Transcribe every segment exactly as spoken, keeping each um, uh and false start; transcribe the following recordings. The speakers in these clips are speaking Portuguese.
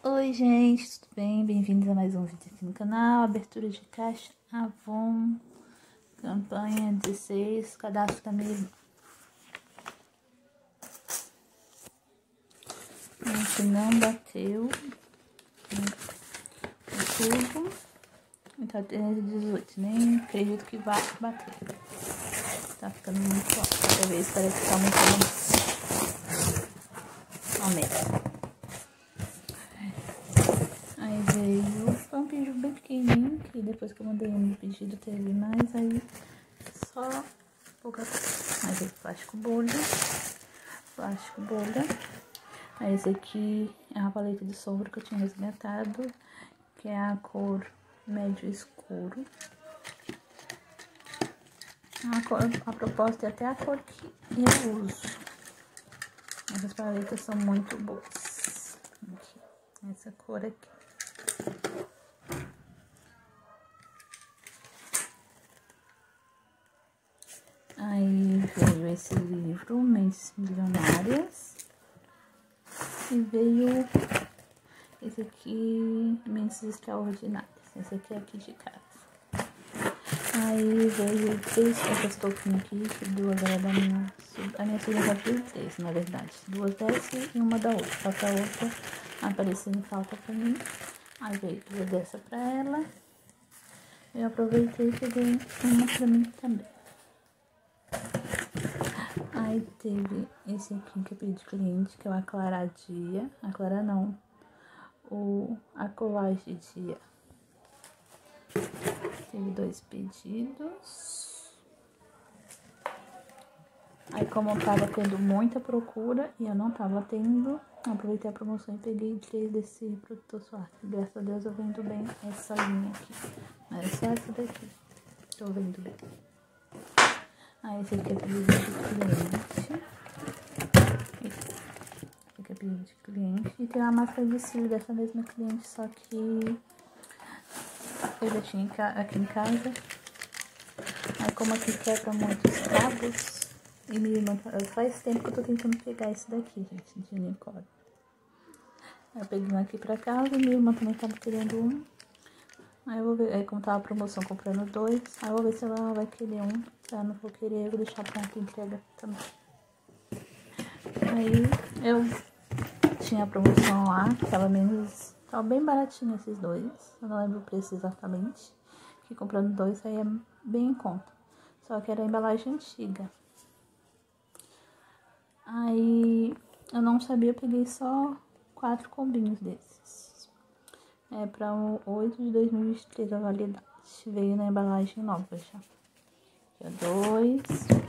Oi gente, tudo bem? Bem-vindos a mais um vídeo aqui no canal. Abertura de caixa Avon, campanha dezesseis, cadastro da minha irmã. Esse não bateu o tubo, então tem dezoito, nem acredito que vá bater. Tá ficando muito alto, cada vez parece que tá aumentando. Aumenta. Aí veio, foi um pedido bem pequenininho, que depois que eu mandei um pedido teve mais, aí só pouca coisa. Aí veio plástico bolha, plástico bolha. Aí esse aqui é a paleta de sombra que eu tinha resgatado, que é a cor médio escuro. A, cor, a proposta é até a cor que eu uso. Essas paletas são muito boas. Aqui, essa cor aqui. Aí veio esse livro, Mentes Milionárias. E veio esse aqui, Mentes Extraordinárias. Esse aqui é aqui de casa. Aí veio três essas touquinhas aqui, que duas era da minha... A minha filha já viu três, na verdade. Duas dessa e uma da outra. Só que a outra apareceu em falta pra mim. Aí veio duas dessa pra ela. Eu aproveitei e peguei uma pra mim também. Aí teve esse aqui que eu pedi de cliente, que é o Aclarar Dia. Aclarar não. O A Colagem Dia. Teve dois pedidos. Aí como eu tava tendo muita procura e eu não tava tendo, aproveitei a promoção e peguei três desse protetor solar. Graças a Deus eu vendo bem essa linha aqui. Mas é só essa daqui. Tô vendo bem. Aí esse aqui é pedido de cliente. Esse aqui é pedido de cliente. E tem uma máscara de cílio dessa mesma cliente, só que eu já tinha aqui em casa. Aí como aqui quebra muitos cabos, e minha irmã, faz tempo que eu tô tentando pegar esse daqui, gente, de unicórnio. Aí eu peguei um aqui pra casa, e minha irmã também tava querendo um. Aí eu vou ver, aí como tava a promoção comprando dois, aí eu vou ver se ela vai querer um. Se ela não for querer, eu vou deixar pronto e entrega também. Aí eu tinha a promoção lá, que tava menos, tava bem baratinho esses dois, eu não lembro o preço exatamente. Que comprando dois aí é bem em conta. Só que era a embalagem antiga. Aí eu não sabia, eu peguei só quatro combinhos desses. É pra o oito de dois mil e vinte e três a validade. Veio na embalagem nova já. Aqui, ó, dois.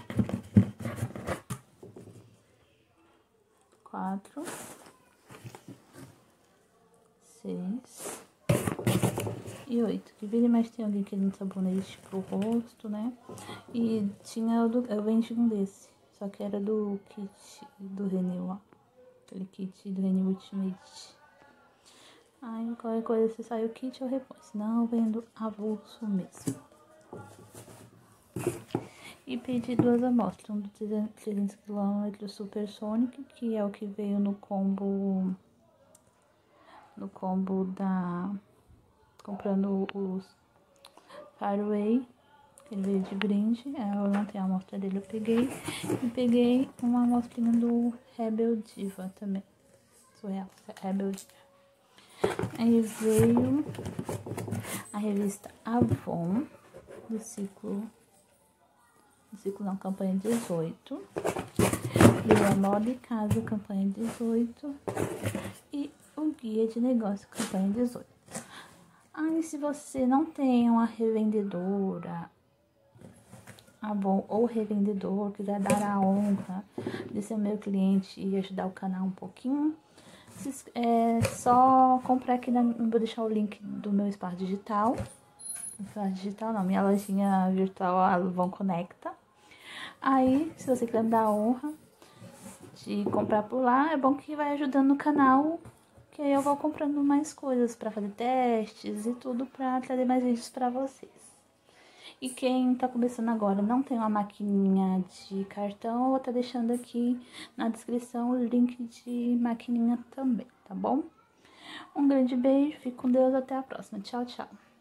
Quatro. Seis. E oito. Que vira mais tem alguém querendo sabonete pro rosto, né? E tinha o do, eu vendi um desse. Só que era do kit do Renew, ó. Aquele kit do Renew Ultimate. Aí qualquer coisa, se sair o kit eu reponho. Senão eu vendo avulso mesmo. E pedi duas amostras. Um do trezentos quilômetros Supersonic, que é o que veio no combo. No combo da. Comprando os Fireway. Ele veio de brinde, eu não tenho a amostra dele, eu peguei. E peguei uma amostrinha do Rebel Diva também. Surreal, Rebel Diva. Aí veio a revista Avon, do ciclo, do ciclo não, campanha dezoito. Veio a Moda e Casa, campanha dezoito. E o Guia de Negócio, campanha dezoito. Aí se você não tem uma revendedora, Avon ou revendedor, quiser dar a honra de ser meu cliente e ajudar o canal um pouquinho, é só comprar aqui, na, vou deixar o link do meu espaço digital, espaço digital não, minha lojinha virtual Avon Conecta. Aí, se você quiser me dar a honra de comprar por lá, é bom que vai ajudando no canal, que aí eu vou comprando mais coisas para fazer testes e tudo para trazer mais vídeos para vocês. E quem tá começando agora não tem uma maquininha de cartão, eu vou estar deixando aqui na descrição o link de maquininha também, tá bom? Um grande beijo, fique com Deus, até a próxima. Tchau, tchau.